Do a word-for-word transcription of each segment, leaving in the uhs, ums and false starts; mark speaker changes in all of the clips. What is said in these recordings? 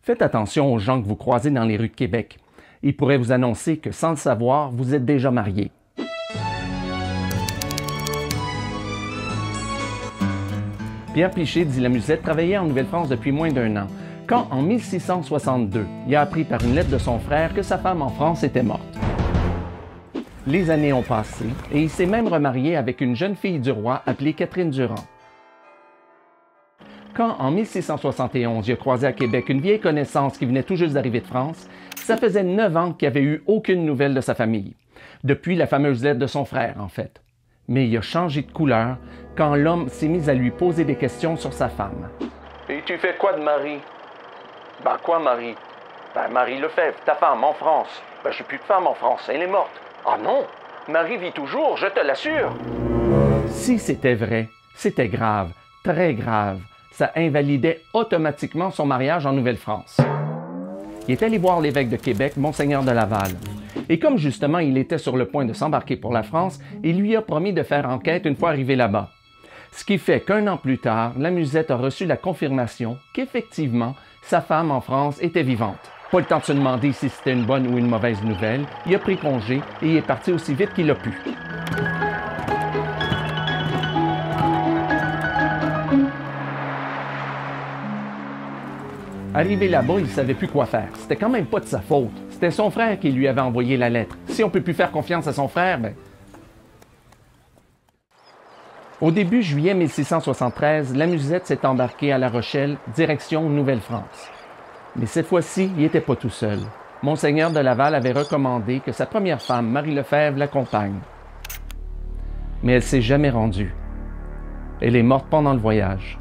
Speaker 1: Faites attention aux gens que vous croisez dans les rues de Québec. Ils pourraient vous annoncer que, sans le savoir, vous êtes déjà marié. Pierre Piché, dit la musette, travaillait en Nouvelle-France depuis moins d'un an, quand, en mille six cent soixante-deux, il a appris par une lettre de son frère que sa femme en France était morte. Les années ont passé et il s'est même remarié avec une jeune fille du roi appelée Catherine Durand. Quand, en mille six cent soixante et onze, il a croisé à Québec une vieille connaissance qui venait tout juste d'arriver de France, ça faisait neuf ans qu'il n'avait eu aucune nouvelle de sa famille. Depuis la fameuse lettre de son frère, en fait. Mais il a changé de couleur quand l'homme s'est mis à lui poser des questions sur sa femme. « Et tu fais quoi de Marie? »« Ben quoi, Marie? »« Ben Marie Lefebvre, ta femme, en France. »« Ben j'ai plus de femme en France, elle est morte. »« Ah non, Marie vit toujours, je te l'assure. » Si c'était vrai, c'était grave, très grave. Ça invalidait automatiquement son mariage en Nouvelle-France. Il est allé voir l'évêque de Québec, Monseigneur de Laval. Et comme justement il était sur le point de s'embarquer pour la France, il lui a promis de faire enquête une fois arrivé là-bas. Ce qui fait qu'un an plus tard, la musette a reçu la confirmation qu'effectivement, sa femme en France était vivante. Pas le temps de se demander si c'était une bonne ou une mauvaise nouvelle, il a pris congé et il est parti aussi vite qu'il a pu. Arrivé là-bas, il ne savait plus quoi faire. C'était quand même pas de sa faute. C'était son frère qui lui avait envoyé la lettre. Si on ne peut plus faire confiance à son frère, ben... Au début juillet mille six cent soixante-treize, la musette s'est embarquée à La Rochelle, direction Nouvelle-France. Mais cette fois-ci, il n'était pas tout seul. Monseigneur de Laval avait recommandé que sa première femme, Marie Lefebvre, l'accompagne. Mais elle ne s'est jamais rendue. Elle est morte pendant le voyage.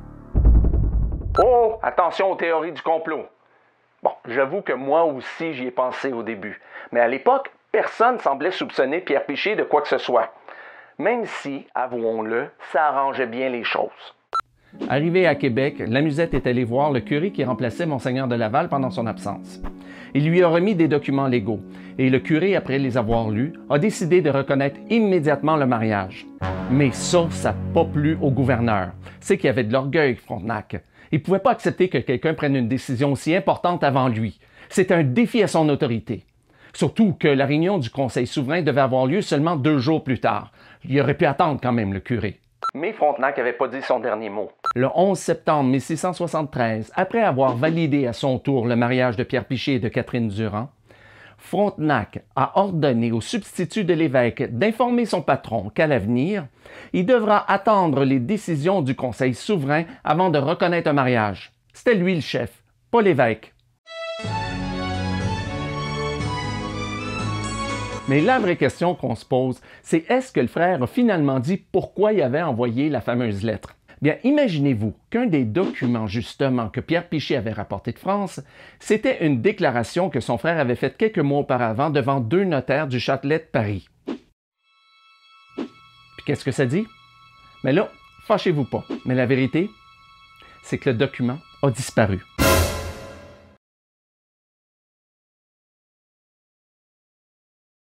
Speaker 1: Oh, attention aux théories du complot. Bon, j'avoue que moi aussi j'y ai pensé au début. Mais à l'époque, personne semblait soupçonner Pierre Piché de quoi que ce soit. Même si, avouons-le, ça arrangeait bien les choses. Arrivé à Québec, la musette est allée voir le curé qui remplaçait Monseigneur de Laval pendant son absence. Il lui a remis des documents légaux et le curé, après les avoir lus, a décidé de reconnaître immédiatement le mariage. Mais ça, ça n'a pas plu au gouverneur. C'est qu'il y avait de l'orgueil, Frontenac. Il ne pouvait pas accepter que quelqu'un prenne une décision aussi importante avant lui. C'est un défi à son autorité. Surtout que la réunion du Conseil souverain devait avoir lieu seulement deux jours plus tard. Il aurait pu attendre quand même, le curé. Mais Frontenac n'avait pas dit son dernier mot. Le onze septembre mille six cent soixante-treize, après avoir validé à son tour le mariage de Pierre Piché et de Catherine Durand, Frontenac a ordonné au substitut de l'évêque d'informer son patron qu'à l'avenir, il devra attendre les décisions du Conseil souverain avant de reconnaître un mariage. C'était lui le chef, pas l'évêque. Mais la vraie question qu'on se pose, c'est est-ce que le frère a finalement dit pourquoi il avait envoyé la fameuse lettre? Bien, imaginez-vous qu'un des documents, justement, que Pierre Piché avait rapporté de France, c'était une déclaration que son frère avait faite quelques mois auparavant devant deux notaires du Châtelet de Paris. Puis qu'est-ce que ça dit? Mais là, fâchez-vous pas. Mais la vérité, c'est que le document a disparu.